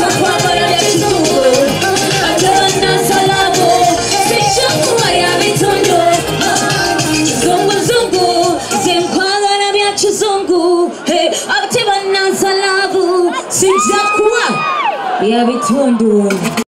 kwambara ya kizungu atana salamu sichakuwa ya vitondo zungu zungu zenkwagala bya kizungu abatebana salamu sichakuwa ya vitondo